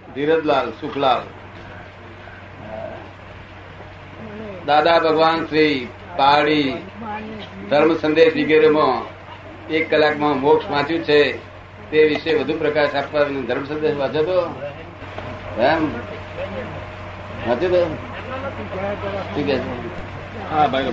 ધીરજલાલ સુખલાલ. દાદા ભગવાન શ્રી પારડી ધર્મ સંદેશ વગેરેમાં 1 કલાકમાં મોક્ષ વાંચ્યું છે તે વિશે વધુ પ્રકાશ આપવા ધર્મ સંદેશ વાંચો તો એમ વાંચ્યું તો શું કે છે? હા ભાઈ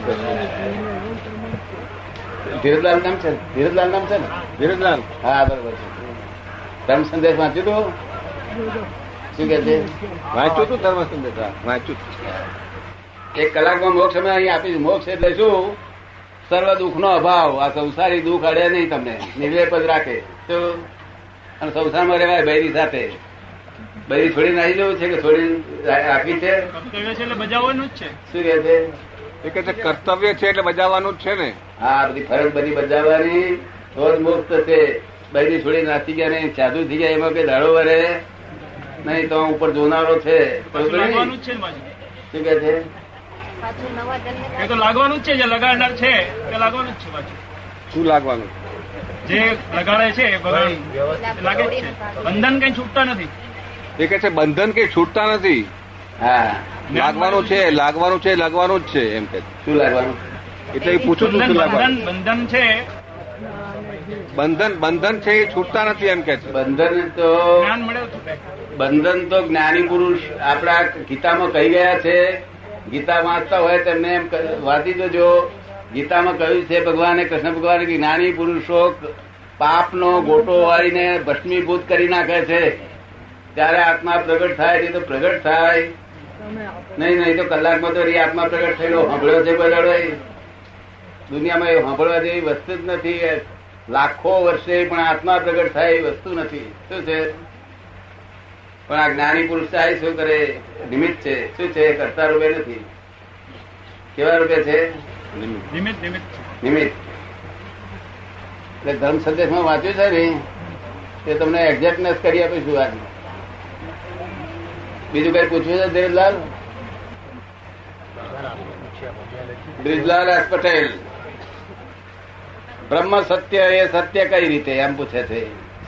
ધીરજલાલ નામ છે, ધીરજલાલ નામ છે ને, ધીરજલાલ. હા બરોબર છે. ધર્મ સંદેશ વાંચ્યું તો શું કે છે? વાંચ્યું તું ધર્મ સંદેશ વાંચ્યું. 1 કલાકમાં મોક્ષ અમે અહીં આપીશું. મોક્ષ એટલે શું? સર્વ દુઃખ નો અભાવ. આ સંસારી દુઃખ અડે નહીં, તમને નિર્લેપ જ રાખે. અને સંસારમાં રહેવાય બૈરી સાથે. બૈરી છોડીને આવી જવું છે કે છોડી રાખી છે? બજાવવાનું જ છે. શું કે છે? એ કે છે કર્તવ્ય છે એટલે બજાવવાનું જ છે ને. હા, બધી ફરજ બધી બજાવવાની તો જ મોક્ષ થશે. બૈરી છોડીને નાસી ગયા નહીં, સાધુ થઈ ગયા એમાં કઈ દાડો વરે નહીં. તો ઉપર જોનારો છે. શું કે છે? એ તો લાગવાનું જ છે. જે લગાડનાર છે એ લાગવાનું જ છે. પાછું શું લાગવાનું? જે લગાડે છે લાગે જ છે. બંધન કઈ છૂટતા નથી. એ કે છે બંધન કઈ છૂટતા નથી. હા, લાગવાનું છે, લાગવાનું છે, લાગવાનું જ છે એમ કે. શું લાગવાનું? એટલે એ પૂછું છું શું લાગવાનું? બંધન છે, બંધન છે એ છૂટતા નથી એમ કે છે. બંધન તો જ્ઞાન મળે છૂટે. બંધન તો જ્ઞાની પુરુષ આપણા ગીતામાં કહી ગયા છે. ગીતા વાંચતા હોય તેમને એમ વાંચી જોજો. ગીતામાં કહ્યું છે ભગવાને, કૃષ્ણ ભગવાને કે જ્ઞાની પુરુષો પાપનો ગોટો વાળીને ભસ્મીભૂત કરી નાખે છે. ત્યારે આત્મા પ્રગટ થાય છે. તો પ્રગટ થાય નહીં તો કલાકમાં તો આત્મા પ્રગટ થયેલો સાંભળ્યો છે કોઈ દાડો? દુનિયામાં એ સાંભળવા જેવી વસ્તુ જ નથી. લાખો વર્ષે પણ આત્મા પ્રગટ થાય એ વસ્તુ નથી. શું છે? પણ આ જ્ઞાની પુરુષ થાય શું કરે? નિમિત્ત છે. શું છે? કરતા રૂપે નથી. કેવા રૂપે છે? નિમિત્ત. નિમિત્ત. એટલે ધર્મ સંદેશમાં વાંચ્યું છે ને તે તમને એક્ઝેક્ટનેસ કરી આપીશું. વાત બીજું કઈ પૂછવું છે? ધીરજલાલ બ્રિજલાલ એસ પટેલ. બ્રહ્મ સત્ય એ સત્ય કઈ રીતે એમ પૂછે છે.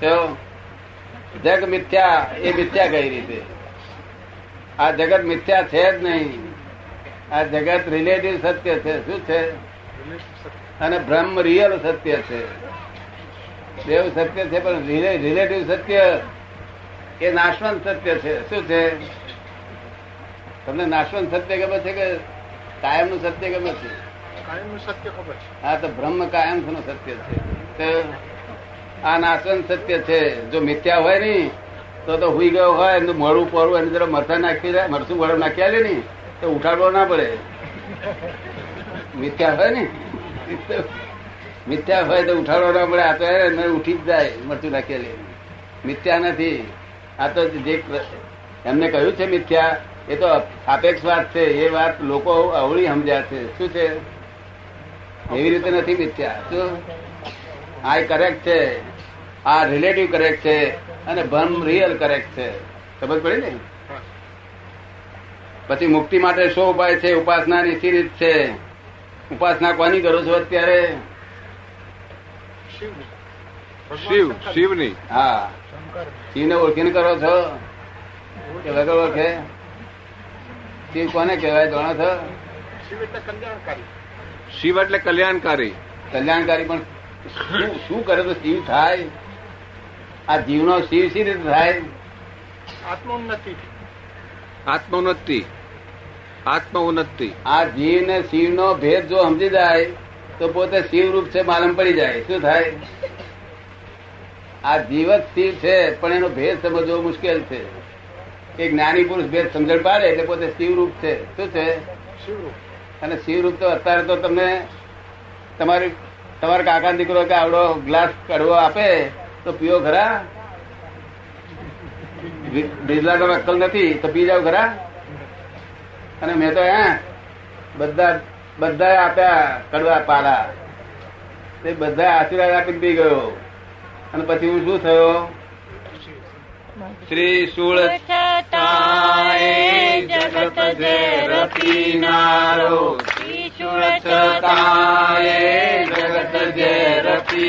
જગ મિથ્યા એ મિથ્યા કઈ રીતે? આ જગત મિથ્યા છે જ નહીં. આ જગત રિલેટિવ સત્ય છે. શું છે? અને બ્રહ્મ રિયલ સત્ય છે. દેવ સત્ય છે પણ રિલેટિવ સત્ય એ નાશવંત સત્ય છે. શું છે? તમને નાશવંત સત્ય ગમે છે કે કાયમ નું સત્ય ગમે છે? કાયમનું સત્ય ખબર છે. હા, તો બ્રહ્મ કાયમ નું સત્ય છે. આ નાશવંત સત્ય છે. જો મિથ્યા હોય ને તો હુઈ ગયો હોય એનું મોડું પડવું એની જરા મરથા નાખી જાય, મરચું મોડું નાખી આલે ને તો ઉઠાડવો ના પડે. મિથ્યા હોય ને, મિથ્યા હોય તો ઉઠાડવો ના પડે. આ તો ઉઠી જ જાય મરચું નાખી લે. મિથ્યા નથી. આ તો જે એમને કહ્યું છે મિથ્યા એ તો સાપેક્ષ વાત છે. એ વાત લોકો અવળી સમજ્યા છે. શું છે? એવી રીતે નથી મિથ્યા. શું? આ કરેક્ટ છે, આ રિલેટિવ કરેક્ટ છે અને બ્રહ્મ રિયલ કરેક્ટ છે. ખબર પડી ને? પછી મુક્તિ માટે શું ઉપાય છે? ઉપાસના ની સી રીત છે? ઉપાસના કોની કરો છો અત્યારે? શિવની. હા, શિવને ઓળખીને કરો છો કે વગર ઓળખે? શિવ કોને કહેવાય જાણો છો? શિવ એટલે કલ્યાણકારી. શિવ એટલે કલ્યાણકારી. કલ્યાણકારી પણ શું કરે તો શિવ થાય? આ જીવનો શિવ સી રીતે થાય? આત્મોન્નતિ. આત્મોન્નતિ. આ જીવ ને શિવ નો ભેદ જો સમજી જાય તો પોતે શિવ રૂપ છે માલમ પડી જાય. શું થાય? આ જીવ જ શિવ છે પણ એનો ભેદ સમજવો મુશ્કેલ છે. એક જ્ઞાની પુરુષ ભેદ સમજણ પાડે એટલે પોતે શિવ રૂપ છે. શું છે? શિવરૂપ. અને શિવ રૂપ તો અત્યારે તો તમને તમારા કાકા દીકરો કે આવડો ગ્લાસ કડવો આપે તો પીઓ ખરા? બ્રિજલાલ અક્કલ નથી તો પી જાવ ખરા? અને મેં તો બધા આપ્યા કડવા પાલા, તે બધા આશીર્વાદ આપીને પી ગયો. અને પછી હું શું થયો? શ્રી શૂળ જગત ઝેર પીનારો, જગત ઝેર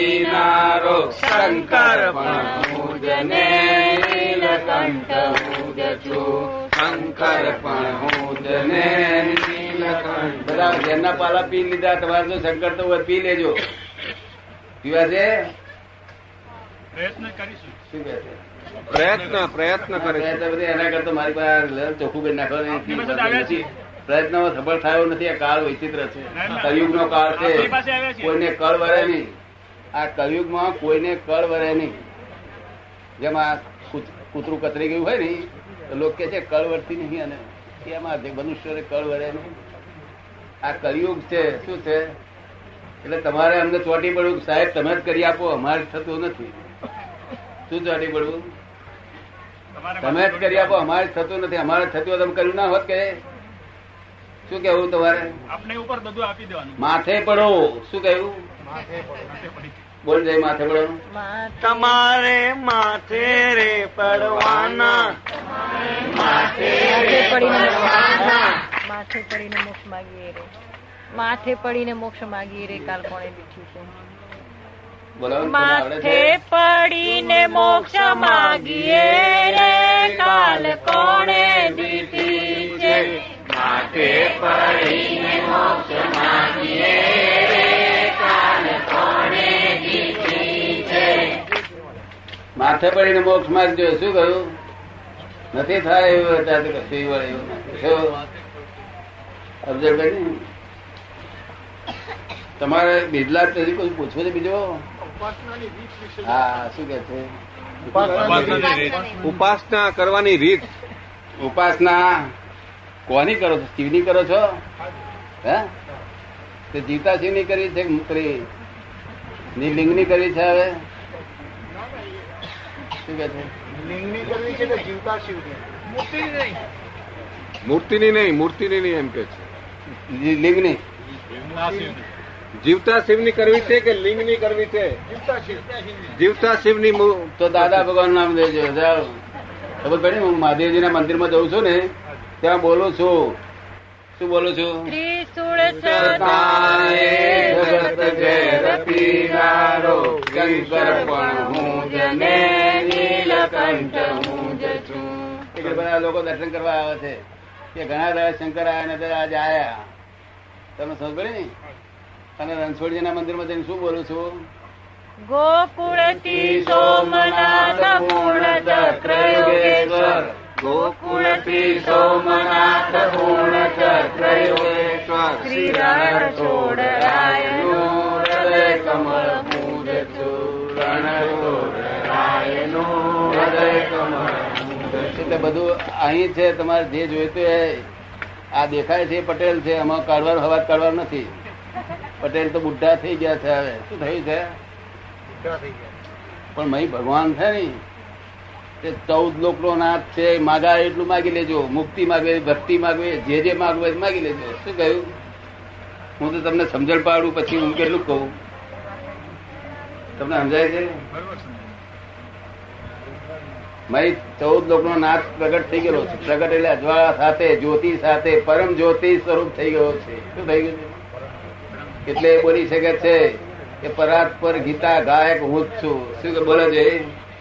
પીનારો શંકર પણ મુજને નીલકંઠ છું, શંકર પણ હું જ ને નીલકંઠ. બધા જેમના પાલા પી લીધા, તમારે જો શંકર તો હોય પી લેજો. પીવા છે પ્રયત્ન કરીશું. શું કહે છે? પ્રયત્ન કરે પ્રયત્ન છે. બધી એના કરતા મારી પાસે ચોખ્ખું કરી આપણી પાસે આવ્યા નાખવાનું છીએ. પ્રયત્નમાં સફળ થયો નથી. આ કાળ વિચિત્ર છે. કળિયુગ નો કાળ છે. આપણી પાસે આવ્યા છીએ. કોઈને કળ વરે નહીં. આ કળિયુગમાં કોઈને કળ વરે નહીં. જેમ આ કૂતરું કતરી ગયું હોય ને તો લોકો કે છે કળ વરતી નહીં, અને એમાં મનુષ્ય કળ વરે નહીં. આ કળિયુગ છે. શું છે? એટલે તમારે અમને ચોટી પડવું, સાહેબ તમે જ કરી આપો, અમારે થતું નથી. શું ચોટી પડવું? તમે જ કરી આપો, અમારે થતું નથી. અમારે થતું હોય તમે કર્યું ના હોત કે શું કેવું તમારે? આપણે ઉપર બધું આપી દેવાનું. માથે પડો. શું કહ્યું? બોલ જાય માથે પડવાનું. તમારે માથે રે પડવાના, માથે પડીને મોક્ષ માગીએ રે, માથે પડીને મોક્ષ માગીએ રે. કાલ કોણે બીઠ્યું છે? બોલાવો. માથે પડીને મોક્ષ માગીએ રે, કાલ કોણે દીધી છે? માથે પડીને મોક્ષ માગીએ રે, કાલ કોણે દીધી છે. માથે પડીને મોક્ષ માગજો. શું કહ્યું? નથી થાય એવું અત્યારે કશું એવું એવું ઓબ્ઝર્વ કરી. તમારે બિરલા કોઈ પૂછવું છે બીજો? હા, શું કે છે? ઉપાસના કરવાની રીત. ઉપાસના કોની કરો છો? શિવની કરો છો? હે? તે જીવતા શિવની કરી છે કે લિંગની કરી છે? હવે શું કે છે? લિંગની કરવી છે કે જીવતા શિવની? મૂર્તિની નહીં એમ કે છે. લિંગની. જીવતા શિવની કરવી છે કે લિંગની કરવી છે? જીવતા શિવની. તો દાદા ભગવાન નામ લેજો. જાઓ. ખબર પડી? હું મહાદેવજીના મંદિરમાં જઉં છું ને, ત્યાં બોલું છું. શું બોલું છું? ત્રિશૂળ જગત ઘેર પીનારો, શંકર પણ હું જ ને નીલકંઠ હું જ છું. એટલે બધા લોકો દર્શન કરવા આવે છે કે ઘણા બધા શંકર આવ્યા ને આજે આયા. તમે સમજ પડી ને? અને રણછોડજીના મંદિરમાં જઈને શું બોલું છું? ગોકુળથી સોમનાથ પૂર્ણ ચક્ર યોગેશ્વર, ગોકુળથી સોમનાથ પૂર્ણ ચક્ર યોગેશ્વર, શ્રી રણછોડરાયનું હૃદય કમળ હું જ છું. રણછોડરાયનું હૃદય કમળ. એટલે બધું અહીં છે. તમારે જે જોઈતું એ આ દેખાય છે પટેલ છે. આમાં કાઢવાનો હવાજ કાઢવાનો નથી. પટેલ તો બુઢા થઈ ગયા છે. હવે શું થયું છે? પણ મહી ભગવાન છે ને તે 14 લોકનો નાથ છે. માગા એટલું માગી લેજો. મુક્તિ માગવે, ભક્તિ માગવે, જે માગવું એ માગી લેજો. શું કહ્યું? હું તો તમને સમજણ પાડું પછી હું કેટલું કહું? તમને સમજાય છે? મહી 14 લોકનો નાથ પ્રગટ થઈ ગયેલો છે. પ્રગટ એટલે અજવાળા સાથે, જ્યોતિ સાથે, પરમ જ્યોતિ સ્વરૂપ થઈ ગયો છે. શું થઈ ગયું છે? એટલે એ બોલી શકે છે કે પરાત પર ગીતા ગાયક હું જ છું. શું કે બોલે છે?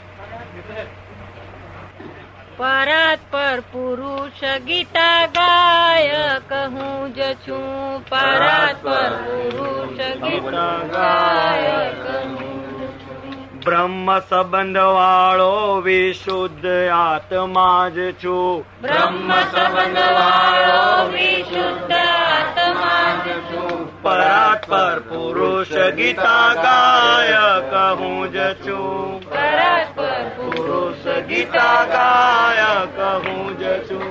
પરાત પર પુરુષ ગીતા ગાયક હું જ છું. પરાત પર પુરુષ ગીતા ગાયક હું જ છું. બ્રહ્મ સંબંધ વાળો વિશુદ્ધ આત્મા જ છું. બ્રહ્મ સંબંધ વાળો વિશુદ્ધ આત્મા જ છું. પરાત પર પુરુષ ગીતા ગાયક હું જ છું. પરાત પર પુરુષ ગીતા ગાયક હું જ છું.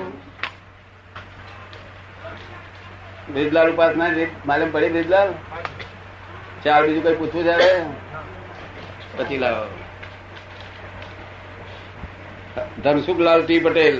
બ્રિજલાલ ઉપાસના માલમ પડી? બ્રિજલાલ ચાર બીજું કઈ પૂછવું છે? હવે પછી લાવો. ધનસુખલાલ ટી પટેલ.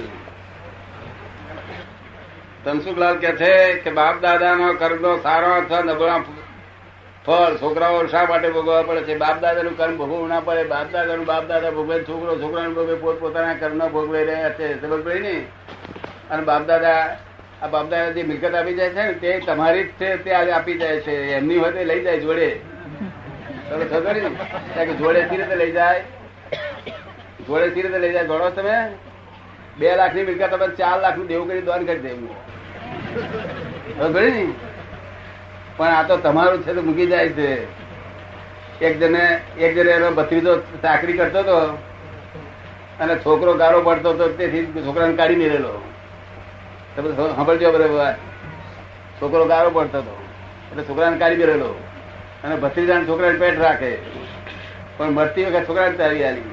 ધનસુખલાલ કે છે કે બાપ દાદાનો કર્મનો સારો અથવા નબળા ફળ છોકરાઓ શા માટે ભોગવવા પડે છે? બાપ દાદાનું કર્મ ભોગવવું ના પડે. બાપ દાદા ભોગવે, છોકરાનું ભોગવે, પોતપોતાના કર્મ ભોગવી રહ્યા છે. ખબર પડી ને? અને બાપ દાદા જે મિલકત આપી જાય છે ને તે તમારી જ છે. તે આપી જાય છે. એમની હોય તે લઈ જાય જોડે. ખબર ને? જોડે સી રીતે લઈ જાય? જોડે સી રીતે લઈ જાય? ગણો તમે. 2 લાખની મિલકત તમે 4 લાખનું દેવું કરી દાન કરી દે એમનું. બરાબર ને? પણ આ તો તમારું છે તો મૂકી જાય છે. એક જણે એનો ભત્રીજો ચાકરી કરતો હતો અને છોકરો ગાળો પડતો હતો, તેથી છોકરાને કાઢી મેળેલો. તમે સાંભળજો બરાબર, છોકરો ગાળો પડતો હતો એટલે છોકરાને કાઢી મેળેલો અને ભત્રીજાને છોકરાને પેટ રાખે, પણ મરતી વખત છોકરાને તારી આલી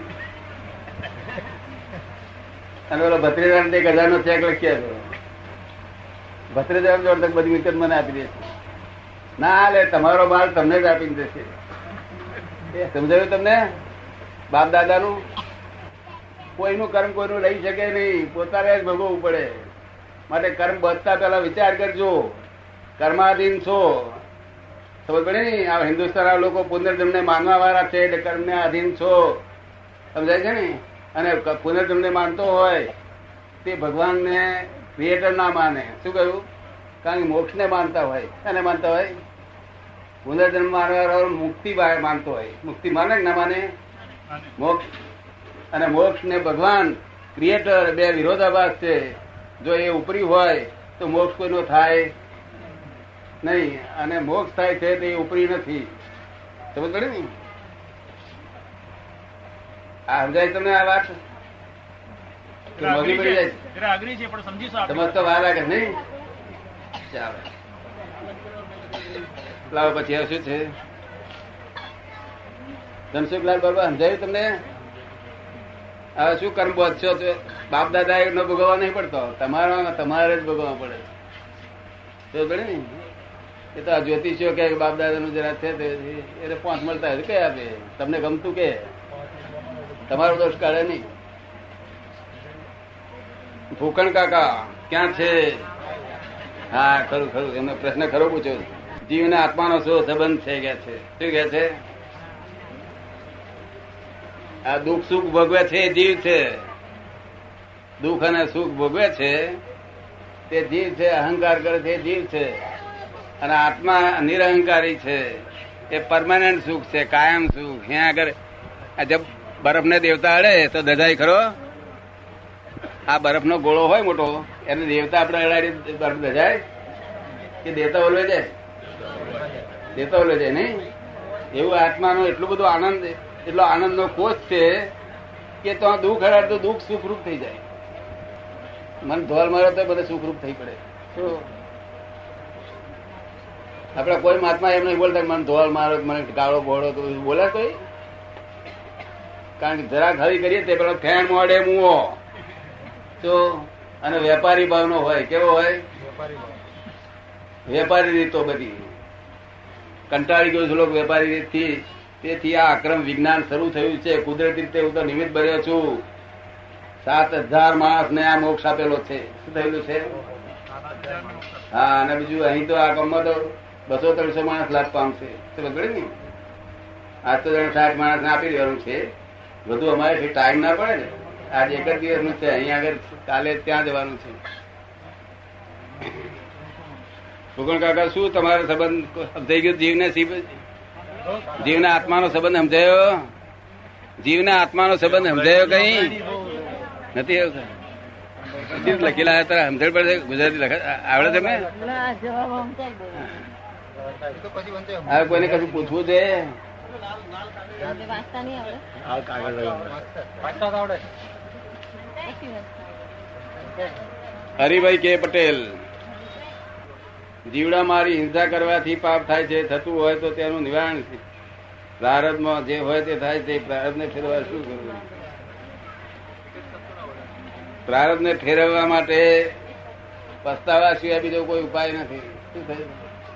અને પેલો ભત્રીજાને 1000 ચેક લખી આપ્યો. ભત્રીજા જોડે બધી મિલકત મને આપી દેશે. ના લે, તમારો માલ તમને જ આપી દેશે. સમજાયું તમને? બાપ દાદાનું કોઈનું કર્મ કોઈનું રહી શકે નહીં, પોતાને જ ભોગવવું પડે. માટે કર્મ બધતા પેલા વિચાર કરજો, કર્માધીન છો. ખબર પડે ને? આ હિન્દુસ્તાન લોકો પુનર્જન્મને માનવા વાળા છે એટલે કર્મને આધીન છો. સમજાય છે ને? અને પુનર્જન્મને માનતો હોય તે ભગવાનને ક્રિએટર ના માને. શું કહ્યું? કારણ કે મોક્ષ ને માનતા હોય. અને માનતા હોય પુનર્જન્મ માનવા મુક્તિ માનતો હોય. મુક્તિ માને કે ના માને? મોક્ષ અને મોક્ષ ને ભગવાન ક્રિએટર બે વિરોધાભાસ છે. જો એ ઉપરી હોય તો મોક્ષ કોઈનો થાય નહીં, અને મોક્ષ થાય છે તે ઉપરી નથી. સમજ પડે ને? આ સમજાય તમને આ વાત? મોગી પડી જાય સમજ તો વાર લાગે નહીં? ચાલો લાવો પછી શું છે? ધનસુખલાલ બાબા સમજાયું તમને? હવે શું કર્મ બોધ છો? બાપ દાદા નો ભોગવવા નહીં પડતો, તમારે જ ભોગવવા પડે. તો પડે ને? એ તો આ જ્યોતિષીઓ કે બાપ દાદા નું જરા છે એટલે 5 મળતા હોય કે આપે. તમને ગમતું કે તમારો દોષ કાઢે નહીં. ભૂખણ કાકા ક્યાં છે? હા ખરું ખરું, એમનો પ્રશ્ન ખરો પૂછ્યો. જીવના આત્માનો શું સંબંધ છે કે છે? શું કે છે? આ દુઃખ સુખ ભોગવે છે એ જીવ છે. દુઃખ અને સુખ ભોગવે છે તે જીવ છે. અહંકાર કરે છે એ જીવ છે. અને આત્મા નિરહંકારી છે. એ પરમાનન્ટ સુખ છે, કાયમ સુખ. અહીંયા આગળ જબ બરફ ને દેવતા અડે તો દજાય ખરો? આ બરફ નો ગોળો હોય મોટો, એને દેવતા આપણે અડાડી બરફ દજાય કે દેવતા ઓલવે જાય? દેવતા ઓલવે જાય નહીં? એવું આત્માનો એટલું બધું આનંદ, એટલો આનંદ નો કોષ છે કે તો દુઃખ હરાડ તો દુઃખ સુખરૂપ થઈ જાય. મન ધોલ મારો તો બધે સુખરૂપ થઈ પડે. આપડે કોઈ મહાત્મા એમ નહીં બોલતા મને ધોલ મારો, મને ગાળો બોળો, તો બોલે કોઈ? કારણ કે જરા ખરી કરીએ તે પેલો ફેન મોડે મુઓ તો, અને વેપારી ભાવનો હોય. કેવો હોય? વેપારી રીતો બધી કંટાળી ગયો છે લોકો વેપારી રીતથી. તેથી આ અક્રમ વિજ્ઞાન શરૂ થયું છે. કુદરતી રીતે હું તો નિમિત્ત બન્યો છું. 7000 માણસ ને આ મોક્ષ આપેલો છે. શું થયેલું છે? હા, અને બીજું અહીં તો આ ગામમાં તો 200-300 માણસ લાભ પામશે. બગડે ને? 860 માણસ ને આપી દેવાનું છે. બધું અમારે ટાઈમ ના પડે ને. આજ એક જ દિવસ નું છે. અહીં આગળ કાલે ત્યાં જવાનું છે. ભૂગણ કાકા શું તમારો સંબંધ સમજાઈ ગયો? જીવના આત્માનો સંબંધ સમજાયો? જીવના આત્માનો સંબંધ સમજાયો? કઈ નથી લખેલા તારા સમજણ પડે? ગુજરાતી આવડે તમને? હવે કોઈને કશું પૂછવું છે? હરિભાઈ કે પટેલ, જીવડા મારી હિંસા કરવાથી પાપ થાય છે. થતું હોય તો તેનું નિવારણ પ્રારબ્ધમાં જે હોય તે થાય છે. પ્રારબ્ધને ફેરવવા શું કરવું? પ્રારબ્ધને ફેરવવા માટે પસ્તાવા સિવાય બીજો કોઈ ઉપાય નથી. શું થયું?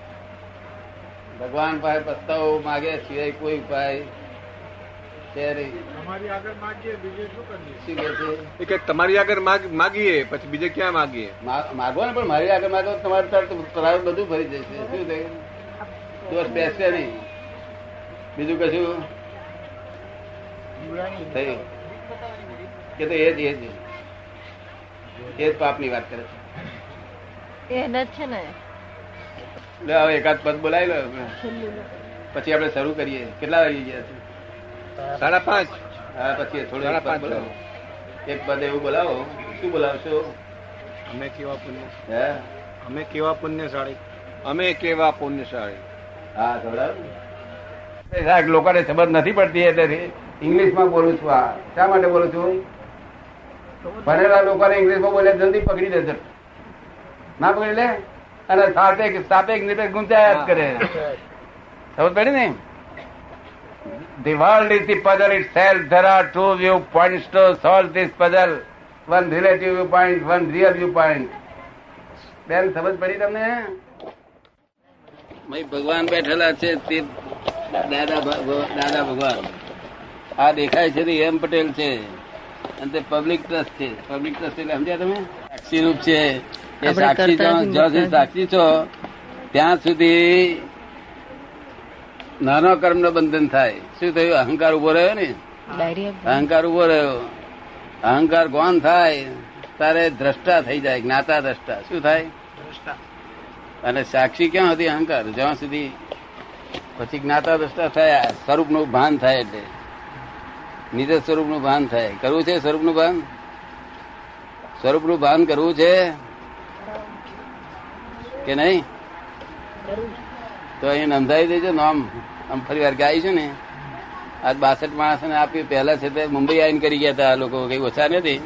ભગવાન પાસે પસ્તાવો માગે સિવાય કોઈ ઉપાય છે નહીં. તમારી આગળ માગીએ, બીજું શું કરીએ? શું કે છે? તમારી આગળ માગીએ, પછી બીજે ક્યાં માગીએ? માગો ને, પણ મારી આગળ માગો તમારે તરત બધું ફરી જશે. શું થયું? દોષ બેસશે નહીં. બીજું કશું થયું કે તો એ જ પાપની વાત કરે એ જ છે ને. લે હવે એકાદ પદ બોલાવી લો, પછી આપણે શરૂ કરીએ. કેટલા વાગી ગયા છે? 5:30. હા, પછી થોડું બોલાવો. એક પદ એવું બોલાવો. શું બોલાવશો? અમે કેવા પુણ્ય હે? અમે કેવા પુણ્યશાળી અમે કેવા પુણ્યશાળી. હા સમજાયું? લોકોને ખબર નથી પડતી એટલે ઇંગ્લિશમાં બોલું છું. આ શા માટે બોલું છું? ભણેલા લોકોને ઇંગ્લિશમાં બોલે જલ્દી પકડી દે, ના પકડી લે અને સાપેક્ષ નિરપેક્ષ ગુંચાયા જ કરે. ખબર પડી ને? The world is the puzzle itself. There are two viewpoints to solve this puzzle. One relative viewpoint, one real viewpoint. બેન સમજ પડી તમને? ભગવાન બેઠેલા છે તે દાદા ભગવાન. આ દેખાય છે તે એમ પટેલ છે અને તે પબ્લિક ટ્રસ્ટ છે. પબ્લિક ટ્રસ્ટ એટલે સમજ્યા તમે? સાક્ષી રૂપ છે. એ સાક્ષી જ્યાં સુધી સાક્ષી છો ત્યાં સુધી નાનો કર્મ નો બંધન થાય. શું થયું? અહંકાર ઉભો રહ્યો ને, અહંકાર ઉભો રહ્યો. અહંકાર ગૌણ થાય તારે દ્રષ્ટા થઈ જાય, જ્ઞાતા દ્રષ્ટા. શું થાય? અને સાક્ષી ક્યાં હતી? અહંકાર. જ્યાં સુધી પછી જ્ઞાતા દ્રષ્ટા થયા, સ્વરૂપ નું ભાન થાય. એટલે નિજ સ્વરૂપ નું ભાન થાય. કરવું છે સ્વરૂપ નું ભાન? સ્વરૂપ નું ભાન કરવું છે કે નહીં? તો અહીં નોંધાવી દેજો નામ. આમ ફરી વાર ગાય છે ને, આજ 62 માણસ ને આપ્યું. પહેલા છે તે મુંબઈ આવીને કરી ગયા હતા. આ લોકો કઈ ઓછા નથી.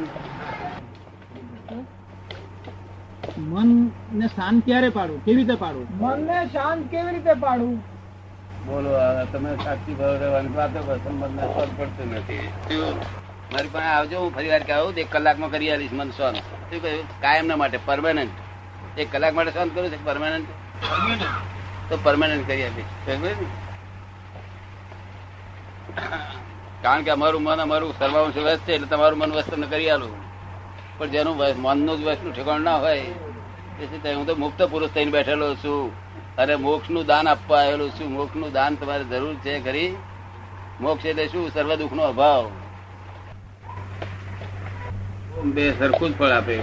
મન ને શાંત ક્યારે પાડવું? કેવી રીતે પાડવું? મનને શાંત કેવી રીતે પાડવું? બોલો તમે સાક્ષી ભાવ રહેવાની વાતો કરશો, મનને શાંત પડતું નથી. મારી પાસે આવજો, હું ફરી વાર કહું 1 કલાકમાં કરી આવીશ મન શાંત. શું કહ્યું? કાયમ ના માટે, પરમાનન્ટ. 1 કલાક માટે શાંત કરું છે પરમાનન્ટ, તો પરમાનન્ટ કરી આપીશ. કારણ કે અમારું મન અમારું સર્વાંશ વસ્ત છે, એટલે તમારું મન વસ્ત તમને કરી આલું. પણ જેનું મનનું જ વસ્તુ ઠેકાણ ના હોય, તેથી હું તો મુક્ત પુરુષ થઈને બેઠેલો છું અને મોક્ષ નું દાન આપવા આવેલું છું. મોક્ષ નું દાન તમારે જરૂર છે ખરી? મોક્ષ એટલે શું? સર્વ દુઃખ નો અભાવ. બે સરખું જ ફળ આપે.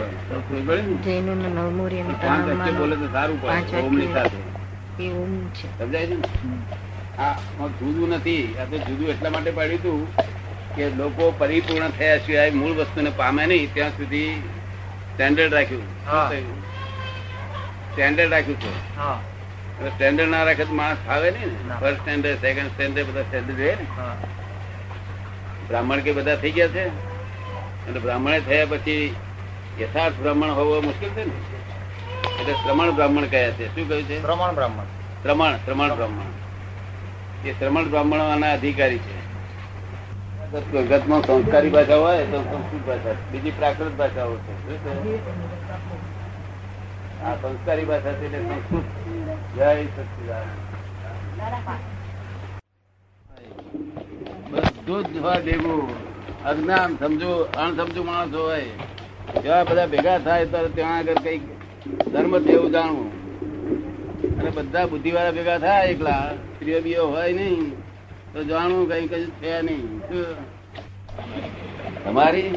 બોલે તો સારું પડે ઓમ ની સાથે. સમજાય છે ને? આ જુદું નથી. આ તો જુદું એટલા માટે પાડ્યું હતું કે લોકો પરિપૂર્ણ થયા સિવાય મૂળ વસ્તુને પામે નહીં ત્યાં સુધી સ્ટેન્ડર્ડ રાખ્યું. સ્ટેન્ડર્ડ રાખ્યું છે. સ્ટેન્ડર્ડ ના રાખે તો માણસ ફાવે નહીં ને. ફર્સ્ટ સ્ટેન્ડર્ડ, સેકન્ડ સ્ટેન્ડર્ડ બધા સ્ટેન્ડર્ડ રહે ને. બ્રાહ્મણ કે બધા થઈ ગયા છે અને બ્રાહ્મણે થયા પછી યથાર્થ બ્રાહ્મણ હોવો મુશ્કેલ છે ને. એટલે શ્રમણ બ્રાહ્મણ કયા છે. શું કહ્યું છે? પ્રમાણ બ્રાહ્મણ. શ્રમણ બ્રાહ્મણ. એ શ્રમણ બ્રાહ્મણોના અધિકારી છે. જગતમાં સંસ્કારી ભાષા હોય તો સંસ્કૃત ભાષા, બીજી પ્રાકૃત ભાષાઓ છે. આ સંસ્કારી ભાષા છે એટલે સંસ્કૃત. જય સચ્ચિદાનંદ. બધું જ હોય ભેગું. અજ્ઞાન સમજો, અણસમજુ માણસ હોય એવા બધા ભેગા થાય તો ત્યાં આગળ કઈક ધર્મ છે એવું જાણવું. અને બધા બુદ્ધિવાળા ભેગા થાય એકલા, સ્ત્રીઓ બીઓ હોય નહીં તો જાણવું કઈ કઈ છે નહીં. તમારી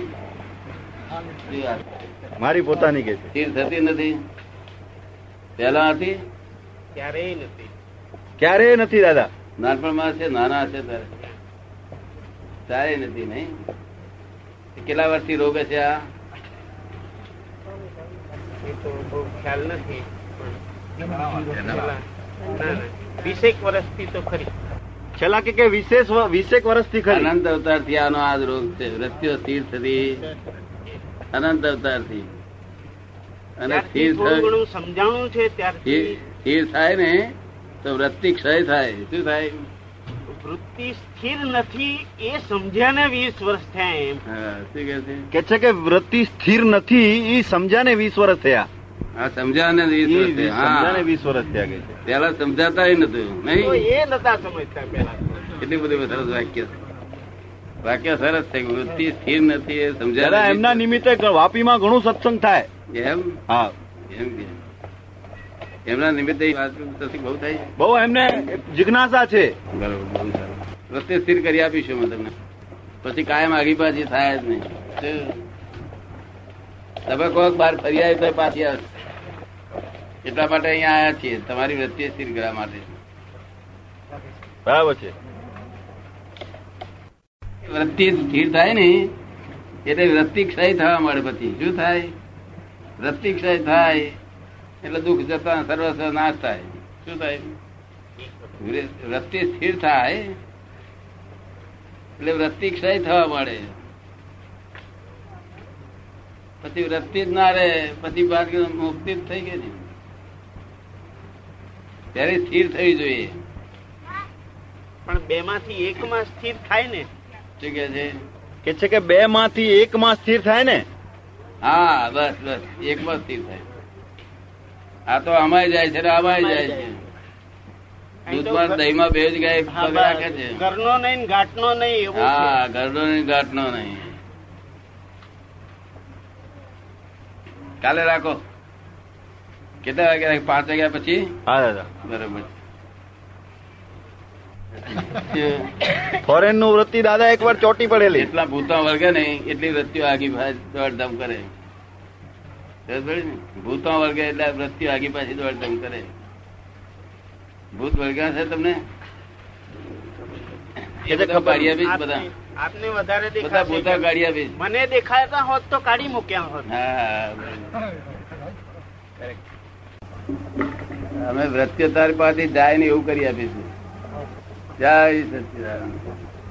મારી પોતાની કે સ્થિર થતી નથી. પેલા હતી ક્યારેય નથી દાદા. નાનપણમાં છે, નાના છે ત્યારે નથી. નહીં કેટલા વર્ષથી રોગે છે આ? ખ્યાલ નથી. 20 વર્ષથી તો ખરી. છેલ્લા કે 20 વર્ષથી ખરી. અનંત અવતાર થી આનો આ જ રોગ છે. વૃત્તિઓ સ્થિર થતી અનંત અવતાર થી. અને સ્થિર સમજાણું છે ત્યારથી સ્થિર થાય ને તો વૃત્તિ ક્ષય થાય. શું થાય? વૃત્તિ સ્થિર નથી એ સમજ્યા ને 20 વર્ષ થયા. એમ શું કે છે કે વૃત્તિ સ્થિર નથી એ સમજ્યા ને 20 વર્ષ થયા. હા, સમજ્યા ને 20 વર્ષ થયા કે છે. પેલા સમજાતા નતું નહીં, એ નતા સમજતા પેલા. એટલી બધી સરસ વાક્ય સરસ છે. વૃત્તિ સ્થિર નથી એ સમજ્યા. એમના નિમિત્તે વાપીમાં ઘણું સત્સંગ થાય. એમ? હા, એમ કે એમના નિમિત્તે બહુ થાય. બહુ એમને જિજ્ઞાસા છે. બરોબર, બહુ સારું. વૃત્તિ સ્થિર કરી આપીશું મેં તમને. પછી કાયમ આગી પાછી થાય જ નહીં. તમે કોઈક બાર ફરી આવી તો પાછી આવશે. એટલા માટે અહીંયા આવ્યા છીએ, તમારી વૃત્તિ સ્થિર કરવા માટે. બરાબર છે. વૃત્તિ સ્થિર થાય ને એટલે વૃત્તિ ક્ષય થવા મળે. પછી શું થાય? વૃત્તિ ક્ષય થાય એટલે દુઃખ જતા સર્વસ્વ નાશ થાય. શું થાય? વૃત્તિ સ્થિર થાય એટલે વૃત્તિ ક્ષય થવા મળે. પછી વૃત્તિ જ ના રહે, પછી બાકી મુક્તિ જ થઈ ગઈ ને. ત્યારે સ્થિર થવી જોઈએ. પણ બે માંથી એક માં સ્થિર થાય ને. શું કે છે? કે છે કે બે માંથી એક માં સ્થિર થાય ને. હા, બસ બસ એકમાં સ્થિર થાય. આ તો અમાય જાય છે, અમાય જાય છે. દૂધમાં દહીંમાં બે જ ગાય પગ રાખે છે. ઘરનો નહીં ઘાટનો નહીં એવું. હા, ઘરનો નહીં ઘાટનો નહીં. કાલે રાખો. કેટલા વાગ્યા? 5 વાગ્યા પછી. હા દાદા, બરોબર. ફોરેન નું વૃત્તિ દાદા એકવાર ચોટી પડેલી. એટલા ભૂતો વર્ગે નહીં એટલી વૃત્તિઓ આગી દોડધામ કરે. ભૂતો વર્ગે એટલે વૃત્તિઓ આગી પાછી દોડધામ કરે. ભૂત વર્ગ્યા છે તમને? એ બધા કાઢી આપીશ. બધા આપને વધારે બધા દેખાશે. ભૂતા કાઢી આપીશ. મને દેખાતા હોત તો કાઢી મૂક્યા હોત. હા, અમે વૃત્તિઓ તારી પાસે જાય ને એવું કરી આપીશું. જય સચિદાનંદ.